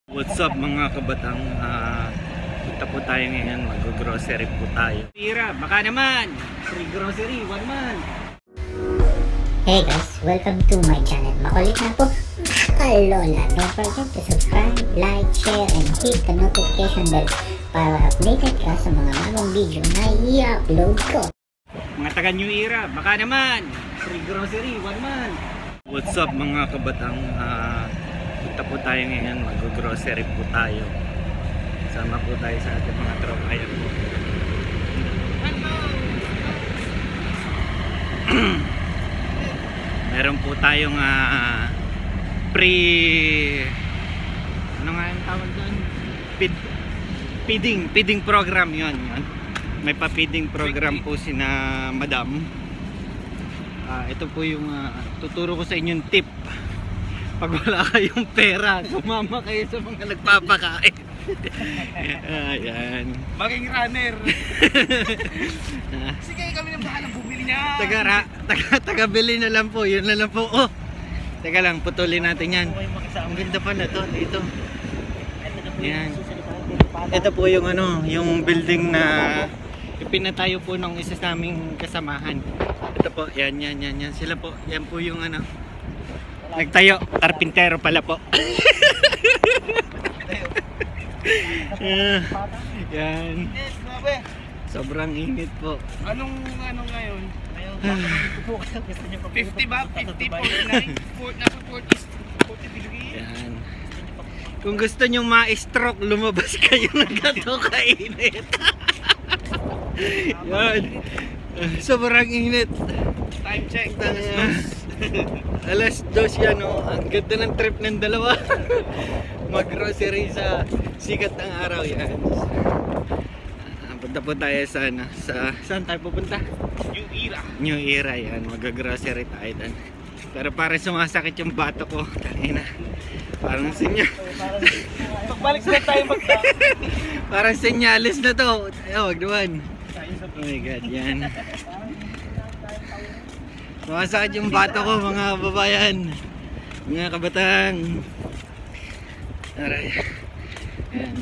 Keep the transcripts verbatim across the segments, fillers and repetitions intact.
What's up mga kabatang, uh, punta po tayo ngayon, mag-grocery po tayo. Tira, baka naman, free grocery, one man. Hey guys, welcome to my channel. Makulit na po, Lola. Don't forget to subscribe, like, share, and hit the notification bell para updated ka sa mga bagong video na i-upload ko. Mga taga New Era, baka naman, free grocery, one man. What's up mga kabatang, uh, punta po tayo ngayon, mag-grocery po tayo. Sama po tayo sa ating mga tropa. Ayan po. Meron po tayong uh, pre ano nga yung tawag doon? Pid, feeding, feeding program yun, yun. May pa-feeding program po si na madam. Uh, ito po yung uh, tuturo ko sa inyong tip. Pag wala kayong pera, sumama kayo sa mga nagpapakain. Ayan. Maging runner. Sige, kami nang bahalang bumili niya. Taga, taga, taga bili na lang po. Yun na lang po. Oh, teka lang, putulin natin yan. Ang ganda pa na to dito. Yan. Ito po yung ano, yung building na ipinatayo po ng isa sa aming kasamahan. Ito po, yan, yan, yan, yan. Sila po, yan po yung ano, nagtayo, karpintero pala po. uh, yan. Sobrang init po. Anong ano ngayon? fifty ba? fifty, forty-nine? Nasa forty degree. Yan. Kung gusto nyo ma-stroke, lumabas kayo ng gato kainit. Yan. Uh, sobrang init. Time check. Alas dos yan, oh. Ang ganda ng trip ng dalawa. Mag-grocery sa sikat ng araw yan. Uh, punta po tayo sa, ano, sa saan tayo pupunta? New Era. New Era yan, mag-grocery tayo dan. Pero parang sumasakit yung bato ko. Tangina. Parang sinya. Pagbalik na tayo magka. Parang senyalis na to. Ayaw, wag naman. Oh my god, yan. Sumasakit yung bato ko mga babayan, mga kabatang. Aray. Ayan.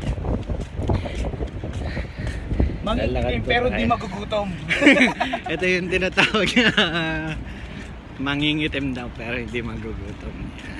Mangingitim pero di magugutom. Ito yung tinatawag na uh, mangingitim daw pero hindi magugutom.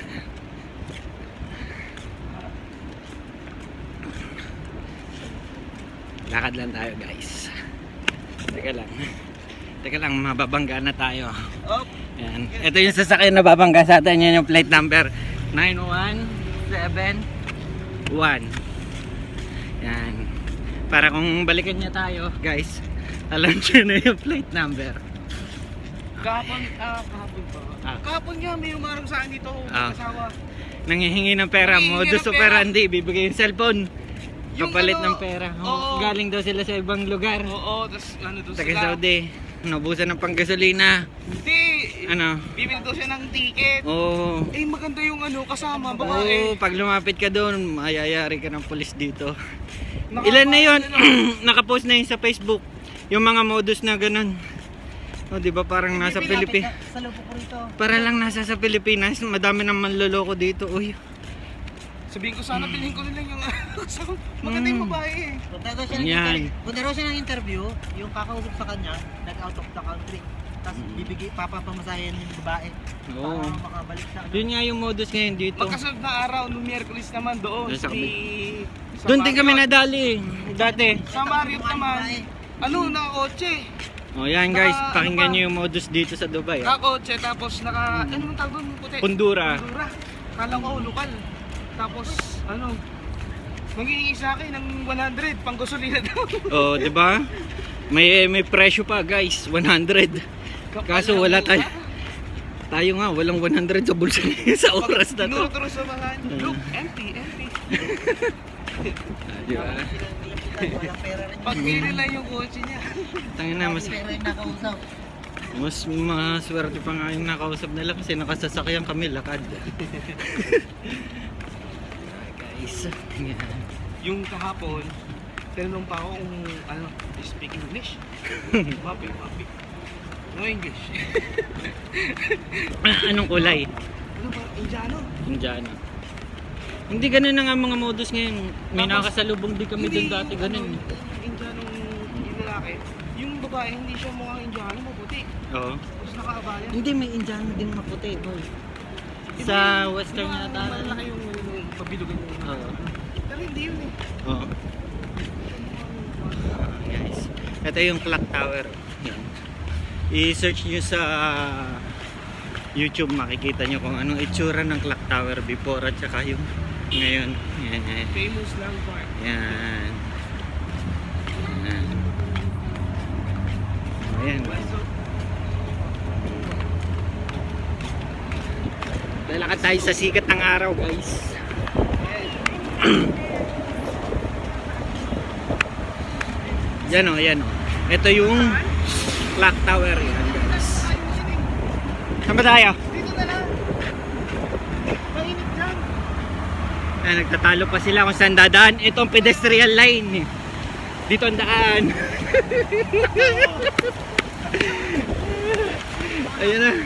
Lakad lang tayo guys. Teka lang. Teka lang, mababangga na tayo. Oh. Yan. Ito yung sasakyan na babangga sa atin. Yan yung plate number nine one seven one. Yan. Para kung balikan niya tayo, guys, alam niyo na yung plate number. Kahapon, ah, kahapon pa. Ah. Kahapon nga, may umarang sa akin dito, Ah. kasawa. Nangihingi ng pera, Nangihingi modus ng pera. operandi, bibigay yung cellphone. Yung Kapalit ano, ng pera. Oh, oo. galing daw sila sa ibang lugar. Oo, tapos ano doon Taga sila. Saudi. Naubusan ng panggasolina. Hindi. Ano? Bibili daw siya ng ticket. Oo. Eh, maganda yung ano, kasama, Oo, babae. pag lumapit ka doon, mayayari ka ng pulis dito. Nakaka- Ilan na yun? ano, Nakapost na yun sa Facebook. Yung mga modus na ganun. O, di ba parang nasa Pilipinas? Sa lupo ko rito. Para lang nasa sa Pilipinas, madami nang manloloko dito. Uy. Sabihin ko sana, bilhin ko nila yung kasama. Maganda yung babae eh. Punta daw siya ng Yan. interview. Punta daw siya ng interview, yung kakausap sa kanya, nag-out of the country. Tapos bibigay, papapamasahin yung babae. Oo. Para makabalik sa ano. Yun nga yung modus ngayon dito. Magkasunod na araw, no Miyerkules naman doon. Doon sa Di, sa Doon din kami Marriott. nadali dati. Sa Marriott naman. Ano, nakakotse. O yan guys, Naka- pakinggan ano nyo yung modus dito sa Dubai. ah. Nakakotse, tapos naka, ano yung tawag doon? Puti? Pundura. Pundura. Kala ko, lokal. Tapos, ano, mangingi sa akin ng one hundred, pang gasolina daw. O, di ba? May may presyo pa guys, one hundred. Kaso wala tayo. Tayo nga, walang one hundred sa bulsa sa oras na to. Tinuturo sa mga, look, empty, empty. Ah, di ba? Walang pera rin. Pag nila yung kotse niya. Tangin na, mas, Pera yung nakausap. mas maswerte pa nga yung nakausap nila kasi nakasasakyan kami, lakad. Guys, yan. Yung kahapon, tinanong pa ako kung ano, do you speak English? Mapi, mapi. No English. Ah, anong kulay? Ano ba? Indiano? Indiano. Hindi ganun na nga mga modus ngayon. May Tapos, nakasalubong din kami Hindi, doon dati yung ganun. ano, Yung Indianong yung lalaki, yung babae hindi siya mukhang Indiano, maputi. Oo. Tapos nakaabaya. Hindi, may Indiano din maputi, boy. Sa western Yung yata. malaki yung yung pabilugan yung Oo. Pero hindi yun eh. Oo. Ah, guys, ito yung clock tower. Yan. I-search nyo sa YouTube, makikita nyo kung anong itsura ng clock tower before at saka yung ngayon. Yan, yan. Famous landmark. Yan. Yan. Ayan. Lalakad tayo sa sikat ng araw, guys. Yan o, yan o. Ito yung clock tower. Yan, guys. Saan ba tayo? Dito na lang. Mainit lang. Ayan, nagtatalo pa sila kung saan dadaan. Ito ang pedestrian line. Dito ang daan. Ayan na.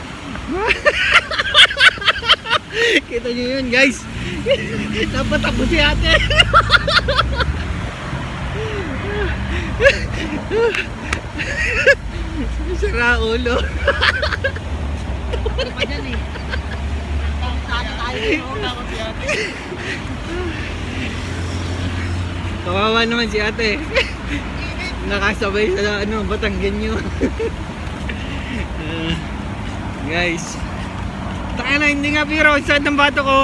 Kita nyo yun, guys. Napatakbo si ate. Sira ulo. Ano pa dyan eh? Tayo tayo. Takot si ate. Kawawa naman si ate. Nakasabay sa ano, Batanggenyo. uh, guys. Taka na, hindi nga piro. Saan ang bato ko?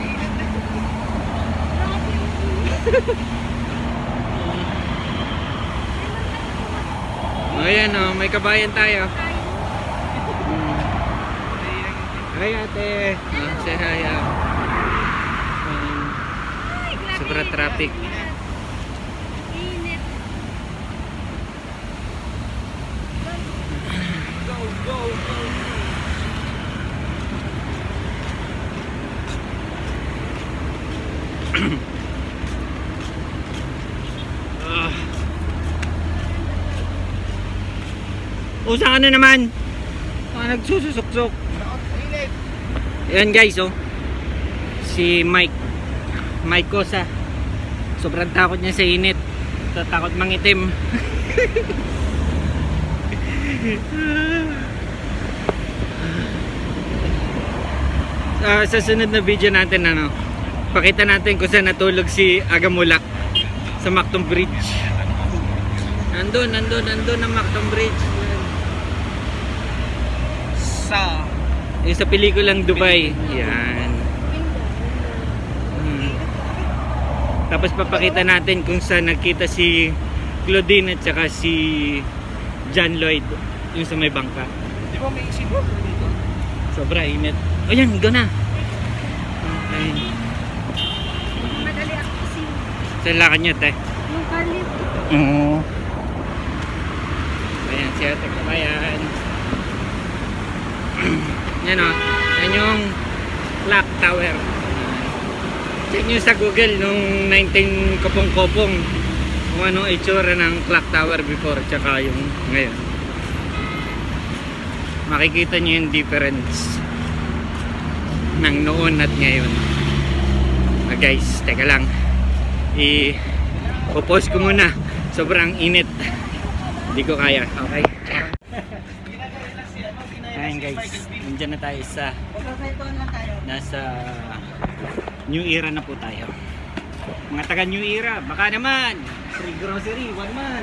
O yan o, may kabayan tayo. Hmm. Hi ate. Oh, say hi. ah. Um, sobra traffic. Go, go, go. Ah. Usa ka na naman. Mga nagsususuksok. Takot, mainit. Ayan guys, oh. Si Mike. Mike Cosa. Sobrang takot niya sa init. Takot mangitim. uh, sa sunod na video natin, ano, pakita natin kung saan natulog si Agamulak sa Macton Bridge. Nandun, nandun, nandun ang Macton Bridge. Sa Yung sa pelikulang Dubai. Yan. Hmm. Tapos papakita natin kung saan nakita si Claudine at saka si John Lloyd. Yung sa may bangka. Di ba may isipon dito? Sobra init. O yan, go na. Okay. Madali ako kasi Saan lakad nyo, te? yung kalip. Oo. Ayan, siya, tagkabayan. Yan o. Yan yung clock tower. Check nyo sa Google nung nineteen kopong-kopong kung anong itsura ng clock tower before tsaka yung ngayon. Makikita nyo yung difference ng noon at ngayon. Ah, guys, teka lang. I-pause ko muna. Sobrang init. Hindi ko kaya. Okay? Ayan guys, nandiyan na tayo sa nasa New Era na po tayo. Mga taga New Era, baka naman free grocery, one man.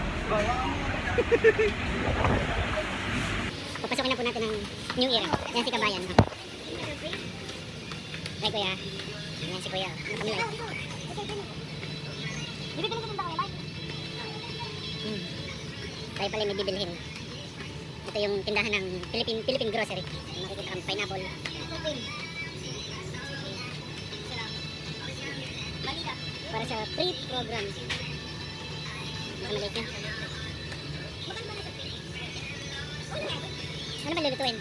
Papasokin na po natin ang New Era. Yan si Kabayan. Ay kuya. Yan si kuya. Ano kami live? Bibili ka ba kayo live? Hmm. Tayo pala may bibilhin. Ito yung tindahan ng Philippine Philippine Grocery. Makikita kang pineapple. Para sa free program. Nasa maliit na. Ano ba lulutuin?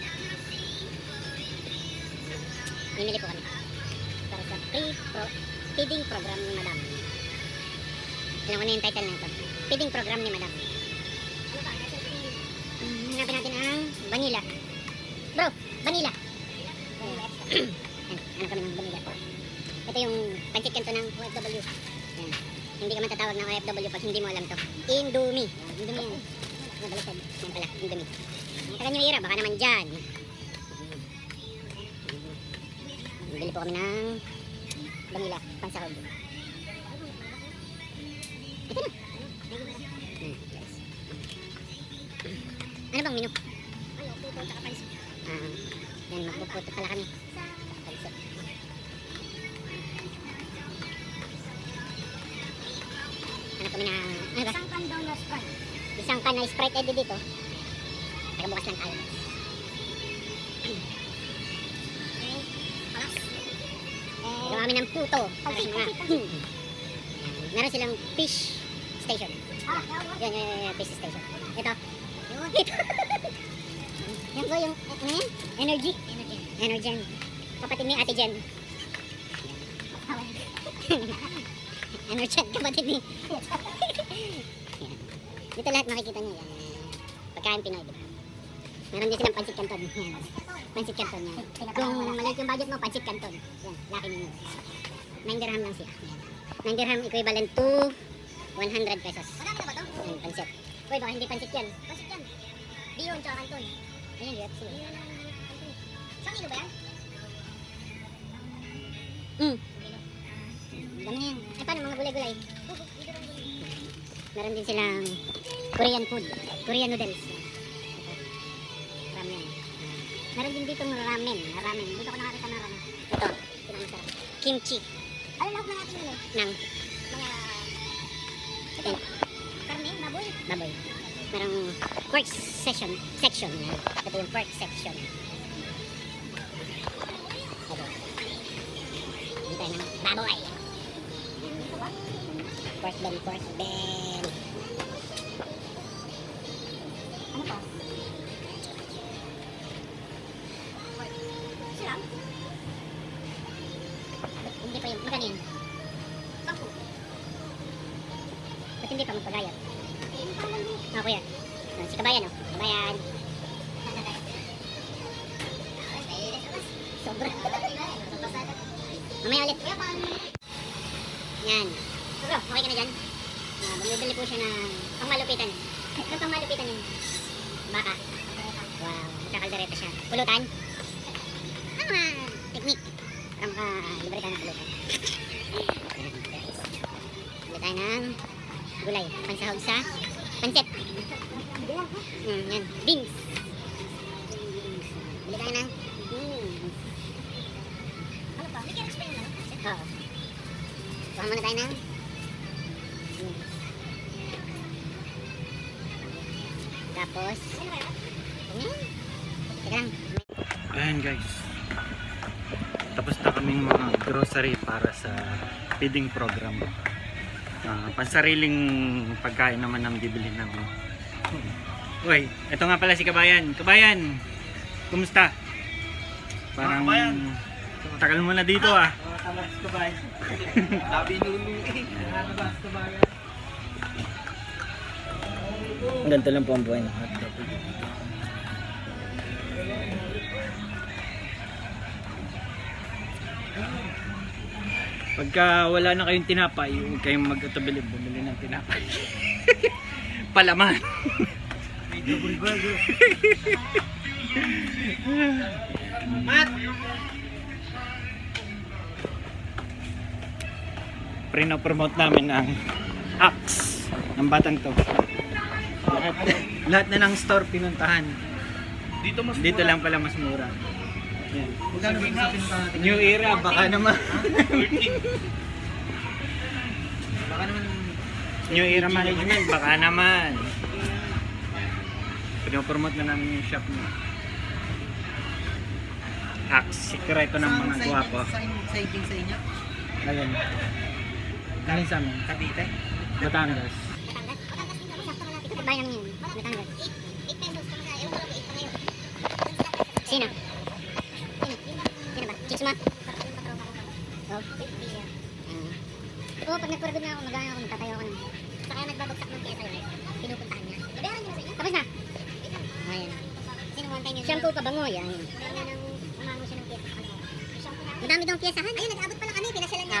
Mimili po kami. Para sa free pro feeding program ni Madam. Alam ko na yung title na ito. Feeding program ni Madam. Hmm, hanapin natin ang vanilla. Bro, vanilla. Ayan, hanap kami ng vanilla. Ito Ito yung pancit canton ng O F W. Yan. Hindi ka man tatawag ng O F W pag hindi mo alam to. Indomie. Yan, Indomie yan. Ano, baliktad. Yan pala, Indomie. Taga New Era, baka naman dyan. Bili po kami ng vanilla, pansahog. Ito na. Hmm, guys. Ano bang menu? Ay, puto at pansit. Ah, yan, magpuputo pala kami. Pansit. Ano kami na, ano ba? Isang kan daw na Sprite. Isang kan na Sprite edi dito. Taga bukas lang tayo. Gawa kami ng puto. Para sa mga, hmm. Meron silang fish station. Yan, yan, yan, yan, fish station. Ito. Ito. Yan po yung, ano yan? Energy. Energy. Energy. Kapatid ni Ate Jen. Energy. Kapatid ni. Dito lahat makikita nyo. Yan. Pagkain Pinoy. Diba? Meron din silang pancit canton. Yan. Pancit canton yan. Kung maliit yung budget mo, pancit canton. Yan. Laki ninyo. nine dirham lang siya. Yan. nine dirham equivalent to one hundred pesos. Marami na ba ito? Yan, pancit. Uy, baka hindi pancit yan. Pancit yan. Bihon tsaka canton. Ayan, yun. Isang kilo ba yan? Hmm. Dami na yan. Ay, paano mga gulay-gulay? Meron din silang Korean food. Korean noodles. Ramen. Meron din dito ramen. Ramen. Dito ko nakakita ng ramen. Ito. Pinakamasarap. Kimchi. Ano lahat na natin yun eh? Nang. Mga... Ito. Karne, baboy. Baboy. Merong pork section. Section. Ito yung pork section. Ito. Dito tayo ng baboy. Pork belly, pork belly. Ano pa? Sarap. Hindi pa yung iba din. Sampo. Ba't hindi pa magpagayat? Ah, kuya. Si Kabayan, oh. Kabayan. Sobra. Mamaya ulit. Yan. Bro, okay ka na dyan? Uh, bumibili po siya ng pangmalupitan. Ano pangmalupitan yun? Baka. Wow, nagkakaldereta siya. Pulutan? Ano nga teknik? Para makalibre tayo ng pulutan. Bili tayo ng gulay. Pansahog sa pancit. Mm, yan. Beans. Bili tayo ng beans. Ano pa? May carrots pa yun, ano? Oo. Kuha muna tayo ng beans. Tapos, ayan. Teka lang. Ayan guys. Tapos na kaming mga grocery para sa feeding program. Uh, pansariling pagkain naman ang bibili namin. Uy, ito nga pala si Kabayan. Kabayan, kumusta? Parang tagal mo na dito ah. Tamas Kabayan. Sabi nuno eh. Tamas Kabayan. Ganito lang po ang buhay ng hotdog. Pagka wala na kayong tinapay, huwag kayong mag-atubili, bumili ng tinapay. Palaman. May double burger. Mat! Pre-promote namin ang Axe ng batang to. Lahat, lahat na ng store pinuntahan. Dito mas Dito mura. lang pala mas mura. Yan. Magkano ba sa pinuntahan natin? New Era, baka naman. Baka naman New Era Management, baka naman. Pinopromote na namin yung shop niya. Axe, sikreto ng mga guwapo. Siding sa inyo? Ayan. Galing sa amin. Cavite? Batangas. Bayan namin yun. Batangas. eight pesos kami sa ewan ko lang, eight pa ngayon. Sino? Sino? Sino ba? Chicks ma? Oh. Oo, pag nagpuragod na ako, magana ako, magtatayo ako na. Saka nagbabagsak ng pyesa yun. Pinupuntahan niya. Nabayaran niyo na sa inyo? Tapos na? Ayan. Sino one time yun? Shampoo pa bango, yan. Meron na nang umango siya ng pyesa. Madami daw pyesahan. Ayun, nag-abot pala kami, pinasyalan niya.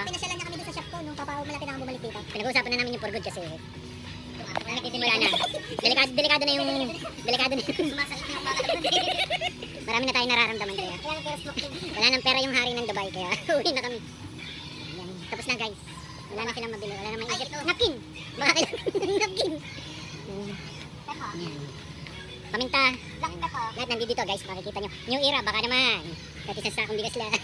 akong bumalik dito. Pinag-uusapan na namin yung for good kasi nagtitimula na. Delikado, delikado na yung... Delikado na yung... Marami na tayong nararamdaman kaya. Wala nang pera yung hari ng Dubai kaya uwi na kami. Yan. Tapos na guys. Wala na silang mabili. Wala na maisip. Napkin! Baka kailangan ng napkin. Yan. Paminta. Lahat nandito dito guys. Makikita nyo. New era. Baka naman. Kahit isang sakong bigas lang.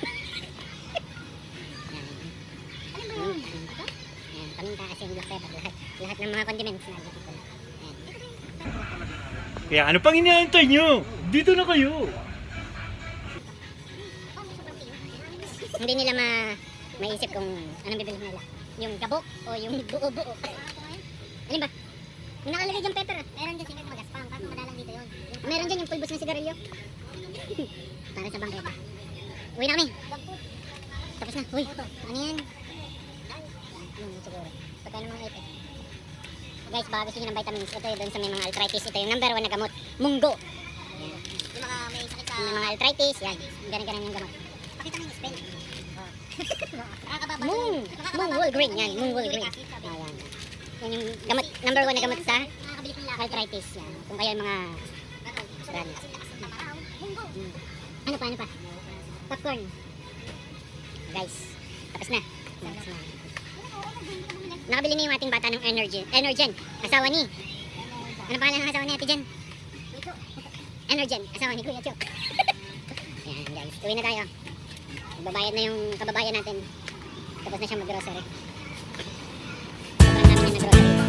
Yan. Yan. Paminta kasi yung black pepper. Lahat, lahat ng mga condiments na dito. Yan. Kaya ano pang inaantay nyo? Dito na kayo! Hindi nila ma maisip kung anong bibili nila. Yung gabok o yung buo-buo. Alin ba? Yung nakalagay dyan pepper. Meron dyan sigat magaspang. Parang madalang dito yun. Meron dyan yung pulbos ng sigarilyo. Para sa bangketa. Uwi na kami. Tapos na. Uy, ano yan? Yun siguro. Pagka ng mga ipit. Guys, baka gusto nyo ng vitamins. Ito yung sa may mga arthritis. Ito yung number one na gamot. Munggo. Yan. Yung mga may sakit sa... Yung mga arthritis. Yan. Ganun-ganun yung gamot. Pakita mo yung spell. Mung! Mung wool green. Yan. Mung wool green. Ayan. Yan yung gamot. Number one na gamot sa arthritis. Yan. Kung kayo yung mga... Yan. Hmm. Ano pa? Ano pa? Popcorn. Guys. Tapos na. Tapos na. Nakabili na yung ating bata ng energy. Energen. Asawa ni. Ano pangalan ng asawa ni Ate Jen? Energen. Asawa ni Kuya Chok. Yan guys. Uwi na tayo. Magbabayad na yung kababayan natin. Tapos na siya mag-grocery. Sobrang dami niya na grocery.